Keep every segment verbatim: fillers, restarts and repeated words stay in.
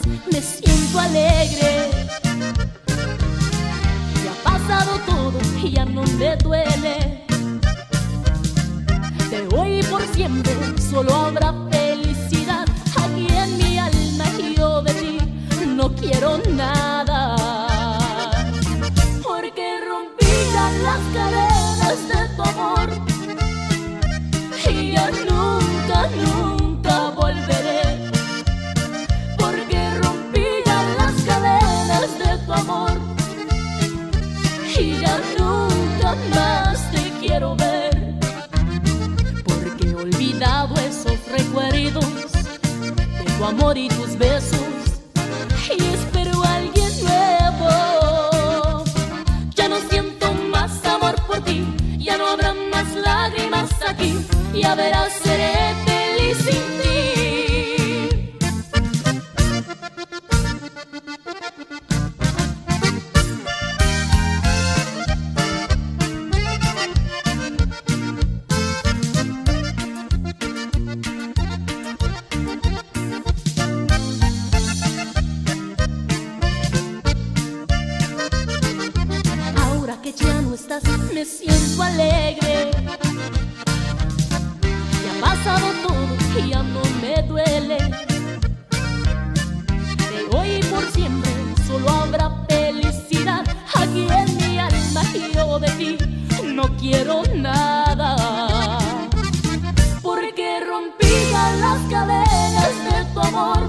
me siento alegre. Ya ha pasado todo y ya no me duele. De hoy por siempre solo habrá felicidad aquí en mi alma, y yo de ti no quiero nada. Porque rompí ya las cadenas de tu amor y ya nunca, nunca volveré. Porque rompí ya las cadenas de tu amor y ya nunca más te quiero ver. Porque he olvidado esos recuerdos de tu amor y tus besos, y espero a alguien nuevo. Ya no siento más amor por ti, ya no habrá más lágrimas aquí, ya verás, seré feliz sin ti. Ahora que ya no estás, me siento alegre. Ya ha pasado todo y ya no me duele. De hoy por siempre solo habrá felicidad aquí en mi alma, y yo de ti no quiero nada. Porque rompí ya las cadenas de tu amor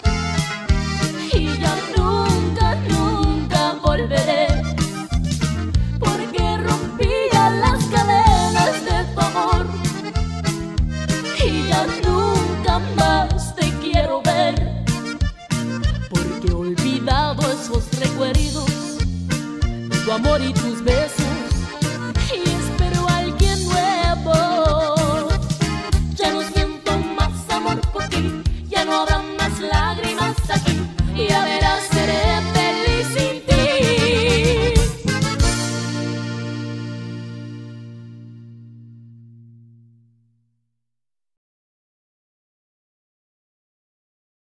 y ya nunca, nunca volveré. Porque rompí ya las cadenas de tu amor y ya nunca más te quiero ver. Porque he olvidado esos recuerdos de tu amor y